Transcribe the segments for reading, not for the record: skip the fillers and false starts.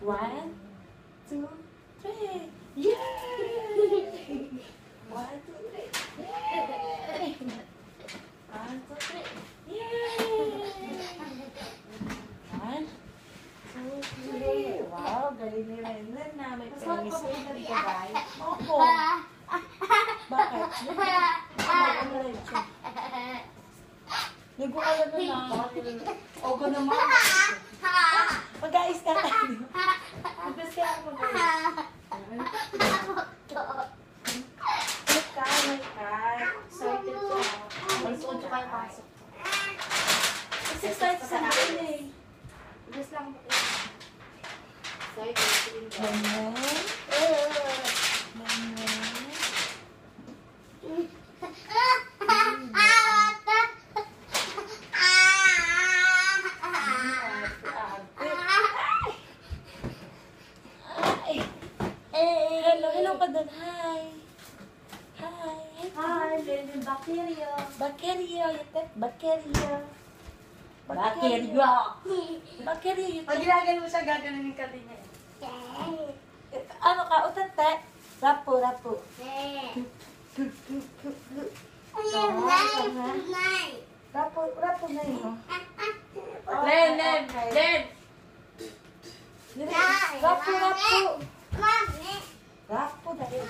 1, 2, 3. Yay! 1, 2, 3. Yay! 1, 2, 3. Yay! 1, 2, 3. Wow, galing ni Renlen na. May penis na dito, guys. Opo. Bakit? Ligo ka lang na. Ogo naman. Mag-ayos ka tayo. Mag-ayos ka ako mag-ayos. May car. Excited ko. Magsuot ko kayo pasok. Excited sa akin eh. Just lang po. Sorry, excited. Ganyan. Hello ka doon. Hi. Hi, Lennon Bacteria. Bacteria. Bacteria. Pag ginagano mo siya, gaganunin ka din niya. Ano ka? Utate. Rapo. Rapo na yun. Len! Rapo. Rapo na yun.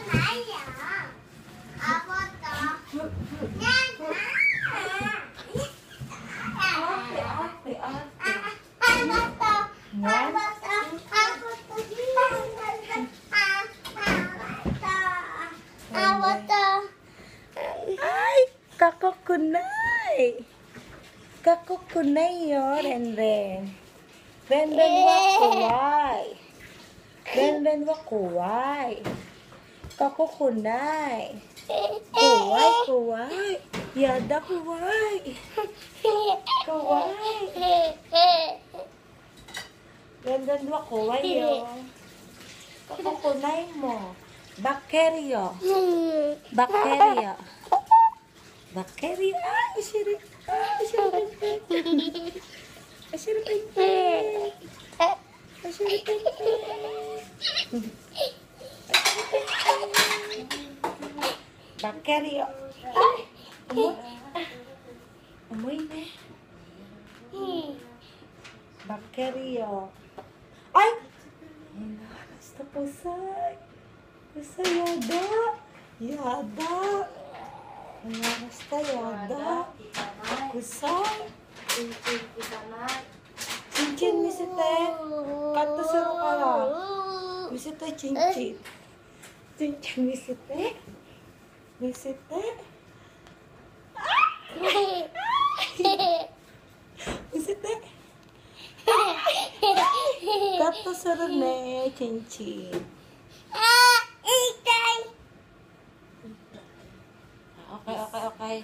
Ay, kakukunay. Kakukunay yo, Renren. Renren wakuway. Renren wakuway. Kakukunay. Kuway. Yada kuway. Kuway. Renren wakuway yo. Kakukunay mo. Bacteria. Bacteria. Ay, sirip. Bacteria. Amoy na. Bacteria. Ay! Basta pusay. Basta yada. Basta yada. Kusay. Cincin misite. Kato suru kala. Misite cincin. Cincin misite. Misite. Misite. Kato suru ne cincin. Okay.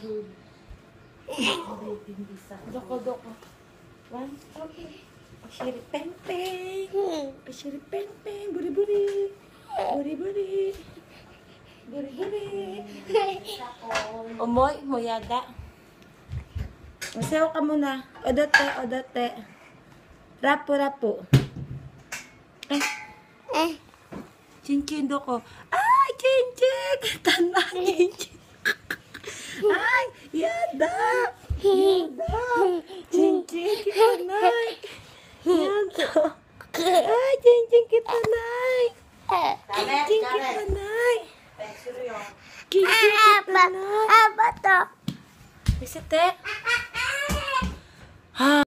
Doko. 1, 2, 3. Pasiri peng. Buri. Umoy, moyada. Masayaw ka muna. Odote. Rapo. Cincin doko. Ay, cincin. Tanah cincin. Ay, yada. Cincin kita naik. Yada. Ay, cincin kita naik. Cincin kita naik. Cincin kita naik. Apa tuh? Bisa teh?